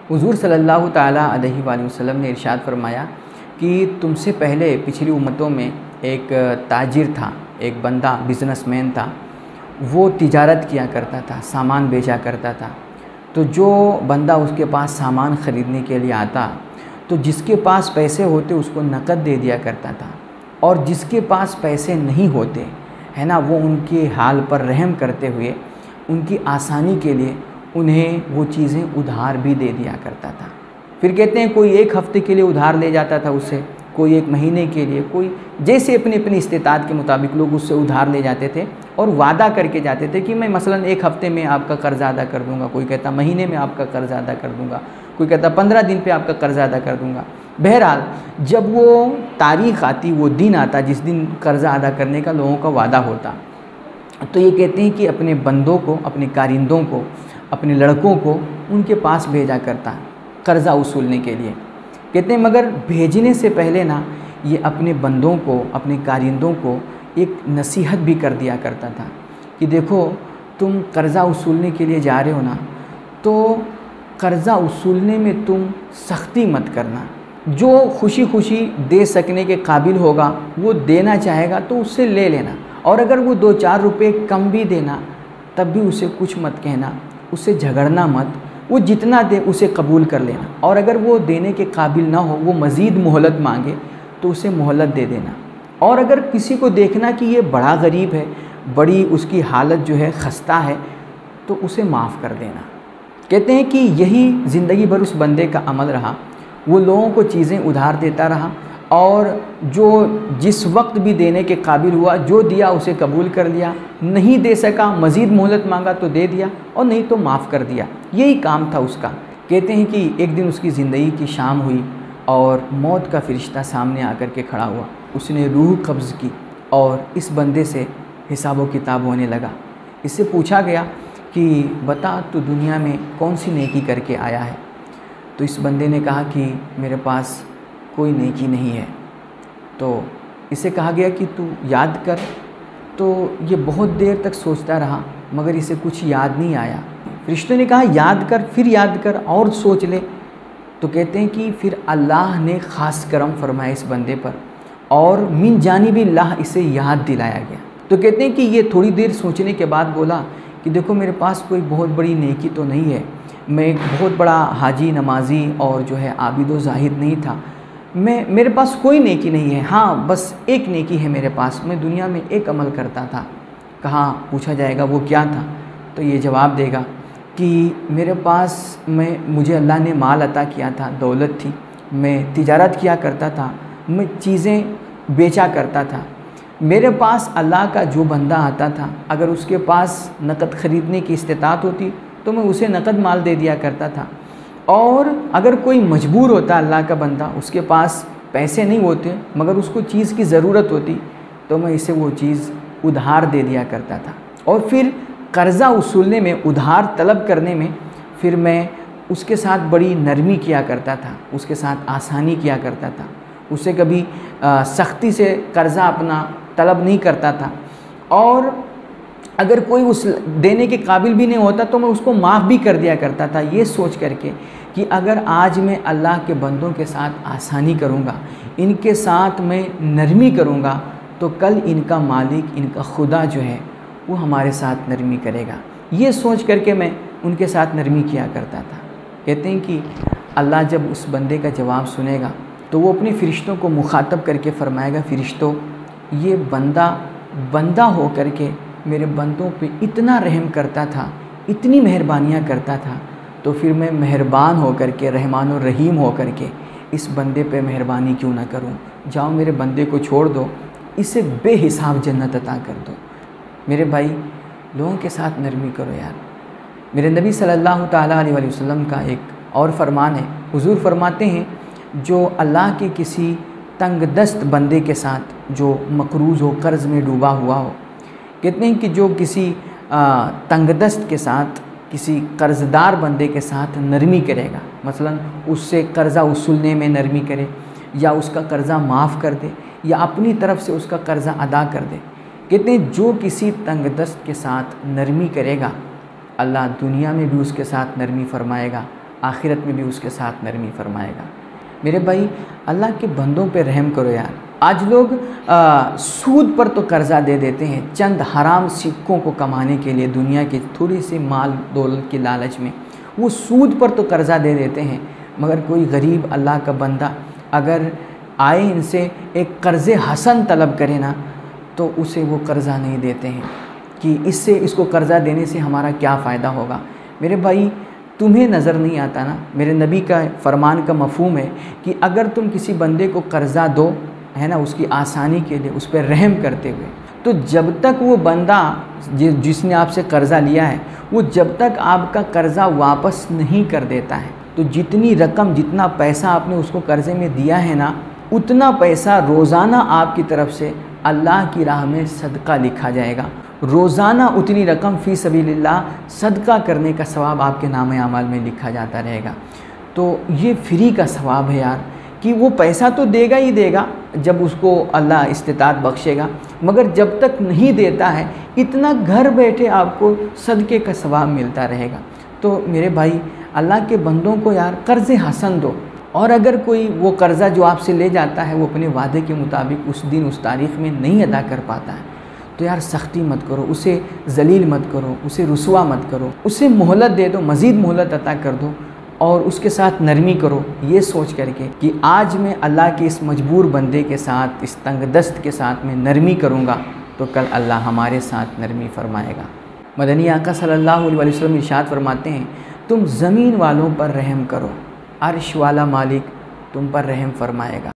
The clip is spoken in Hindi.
हुज़ूर सल्लल्लाहु ताला अलैहि वसल्लम ने इरशाद फरमाया कि तुमसे पहले पिछली उम्मतों में एक ताजिर था, एक बंदा बिज़नेसमैन था। वो तिजारत किया करता था, सामान बेचा करता था। तो जो बंदा उसके पास सामान ख़रीदने के लिए आता, तो जिसके पास पैसे होते उसको नकद दे दिया करता था, और जिसके पास पैसे नहीं होते है ना, वो उनके हाल पर रहम करते हुए उनकी आसानी के लिए उन्हें वो चीज़ें उधार भी दे दिया करता था। फिर कहते हैं कोई एक हफ़्ते के लिए उधार ले जाता था उससे, कोई एक महीने के लिए, कोई जैसे अपनी अपनी इस्तेताअत के मुताबिक लोग उससे उधार ले जाते थे और वादा करके जाते थे कि मैं मसलन एक हफ़्ते में आपका कर्ज़ा अदा कर दूँगा, कोई कहता महीने में आपका कर्ज़ा अदा कर दूँगा, कोई कहता 15 दिन पे आपका कर्ज़ा अदा कर दूँगा। बहरहाल जब वो तारीख़ आती, वो दिन आता जिस दिन कर्ज़ा अदा करने का लोगों का वादा होता, तो ये कहते हैं कि अपने बंदों को, अपने कारिंदों को, अपने लड़कों को उनके पास भेजा करता कर्ज़ा वसूलने के लिए। कहते हैं मगर भेजने से पहले ना ये अपने बंदों को, अपने कारिंदों को एक नसीहत भी कर दिया करता था कि देखो तुम कर्ज़ा वसूलने के लिए जा रहे हो ना, तो कर्ज़ा वसूलने में तुम सख्ती मत करना। जो खुशी खुशी दे सकने के काबिल होगा वो देना चाहेगा तो उससे ले लेना, और अगर वो 2-4 रुपये कम भी देना तब भी उसे कुछ मत कहना, उससे झगड़ना मत। वो जितना दे उसे कबूल कर लेना, और अगर वो देने के काबिल ना हो, वो मज़ीद मोहलत मांगे तो उसे मोहलत दे देना। और अगर किसी को देखना कि ये बड़ा गरीब है, बड़ी उसकी हालत जो है खस्ता है, तो उसे माफ़ कर देना। कहते हैं कि यही ज़िंदगी भर उस बंदे का अमल रहा। वो लोगों को चीज़ें उधार देता रहा, और जो जिस वक्त भी देने के काबिल हुआ, जो दिया उसे कबूल कर लिया, नहीं दे सका मज़ीद मोहलत मांगा तो दे दिया, और नहीं तो माफ़ कर दिया। यही काम था उसका। कहते हैं कि एक दिन उसकी ज़िंदगी की शाम हुई और मौत का फ़रिश्ता सामने आकर के खड़ा हुआ। उसने रूह कब्ज़ की और इस बंदे से हिसाब व किताब होने लगा। इससे पूछा गया कि बता तू दुनिया में कौन सी नेकी करके आया है। तो इस बंदे ने कहा कि मेरे पास कोई नेकी नहीं है। तो इसे कहा गया कि तू याद कर। तो ये बहुत देर तक सोचता रहा मगर इसे कुछ याद नहीं आया। फरिश्तों ने कहा याद कर, फिर याद कर और सोच ले। तो कहते हैं कि फिर अल्लाह ने ख़ास करम फरमाया इस बंदे पर, और मिन जानिबिल्लाह इसे याद दिलाया गया। तो कहते हैं कि ये थोड़ी देर सोचने के बाद बोला कि देखो मेरे पास कोई बहुत बड़ी नेकी तो नहीं है, मैं एक बहुत बड़ा हाजी, नमाजी और जो है आबिद व ज़ाहिद नहीं था, मेरे पास कोई नेकी नहीं है। हाँ बस एक नेकी है मेरे पास, मैं दुनिया में एक अमल करता था। कहाँ पूछा जाएगा वो क्या था, तो ये जवाब देगा कि मेरे पास मुझे अल्लाह ने माल अता किया था, दौलत थी, मैं तिजारत किया करता था, मैं चीज़ें बेचा करता था। मेरे पास अल्लाह का जो बंदा आता था, अगर उसके पास नकद ख़रीदने की इस्तेताअत होती तो मैं उसे नकद माल दे दिया करता था, और अगर कोई मजबूर होता अल्लाह का बंदा, उसके पास पैसे नहीं होते मगर उसको चीज़ की ज़रूरत होती, तो मैं इसे वो चीज़ उधार दे दिया करता था। और फिर कर्ज़ा वसूलने में, उधार तलब करने में फिर मैं उसके साथ बड़ी नरमी किया करता था, उसके साथ आसानी किया करता था, उसे कभी सख्ती से कर्ज़ा अपना तलब नहीं करता था। और अगर कोई उस देने के काबिल भी नहीं होता तो मैं उसको माफ़ भी कर दिया करता था, ये सोच करके कि अगर आज मैं अल्लाह के बंदों के साथ आसानी करूँगा, इनके साथ मैं नरमी करूँगा, तो कल इनका मालिक, इनका खुदा जो है वो हमारे साथ नरमी करेगा। ये सोच करके मैं उनके साथ नरमी किया करता था। कहते हैं कि अल्लाह जब उस बंदे का जवाब सुनेगा तो वो अपने फ़रिश्तों को मुखातब करके फ़रमाएगा, फ़रिश्तों ये बंदा हो करके मेरे बंदों पे इतना रहम करता था, इतनी मेहरबानियाँ करता था, तो फिर मैं मेहरबान हो करके, रहमान और रहीम हो करके इस बंदे पे मेहरबानी क्यों ना करूं। जाओ मेरे बंदे को छोड़ दो, इसे बेहिसाब जन्नत अता कर दो। मेरे भाई लोगों के साथ नरमी करो यार। मेरे नबी सल्लल्लाहु ताला अलैहि वसल्लम का एक और फरमान है, हुजूर फरमाते हैं जो अल्लाह के किसी तंगदस्त बंदे के साथ जो मकरूज़ हो, कर्ज़ में डूबा हुआ हो, कहते हैं कि जो किसी तंगदस्त के साथ, किसी कर्ज़दार बंदे के साथ नरमी करेगा, मसलन उससे कर्ज़ा वसूलने में नरमी करे, या उसका कर्ज़ा माफ़ कर दे, या अपनी तरफ से उसका कर्ज़ा अदा कर दे, कहते हैं जो किसी तंगदस्त के साथ नरमी करेगा अल्लाह दुनिया में भी उसके साथ नरमी फरमाएगा, आखिरत में भी उसके साथ नरमी फरमाएगा। मेरे भाई, अल्लाह के बंदों पे रहम करो यार। आज लोग सूद पर तो कर्ज़ा दे देते हैं, चंद हराम सिक्कों को कमाने के लिए, दुनिया की थोड़ी सी माल दौलत की लालच में वो सूद पर तो कर्ज़ा दे देते हैं। मगर कोई गरीब अल्लाह का बंदा अगर आए इनसे एक कर्ज़ हसन तलब करे ना, तो उसे वो कर्ज़ा नहीं देते हैं कि इसको कर्ज़ा देने से हमारा क्या फ़ायदा होगा। मेरे भाई, तुम्हें नज़र नहीं आता ना, मेरे नबी का फरमान का मफ़हूम है कि अगर तुम किसी बंदे को कर्ज़ा दो, है ना, उसकी आसानी के लिए, उस पर रहम करते हुए, तो जब तक वो बंदा जिसने आपसे कर्ज़ा लिया है, वो जब तक आपका कर्ज़ा वापस नहीं कर देता है, तो जितनी रकम, जितना पैसा आपने उसको कर्ज़े में दिया है ना, उतना पैसा रोज़ाना आपकी तरफ से अल्लाह की राह में सदका लिखा जाएगा। रोज़ाना उतनी रकम फ़ी सबीलिल्लाह सदका करने का सवाब आपके नामे अमाल में लिखा जाता रहेगा। तो ये फ्री का सवाब है यार, कि वो पैसा तो देगा ही देगा जब उसको अल्लाह इस्तिताअत बख्शेगा, मगर जब तक नहीं देता है, इतना घर बैठे आपको सदक़े का सवाब मिलता रहेगा। तो मेरे भाई, अल्लाह के बंदों को यार कर्ज़ हसन दो, और अगर कोई वो कर्ज़ा जो आपसे ले जाता है वो अपने वादे के मुताबिक उस दिन उस तारीख़ में नहीं अदा कर पाता है, तो यार सख्ती मत करो, उसे ज़लील मत करो, उसे रुसवा मत करो, उसे मोहलत दे दो, मज़ीद मोहलत अता कर दो, और उसके साथ नरमी करो, ये सोच करके कि आज मैं अल्लाह के इस मजबूर बंदे के साथ, इस तंगदस्त के साथ मैं नरमी करूँगा, तो कल अल्लाह हमारे साथ नरमी फरमाएगा। मदनी आका सल्लल्लाहु अलैहि वसल्लम इरशाद फरमाते हैं, तुम ज़मीन वालों पर रहम करो, अर्श वाला मालिक तुम पर रहम फरमाएगा।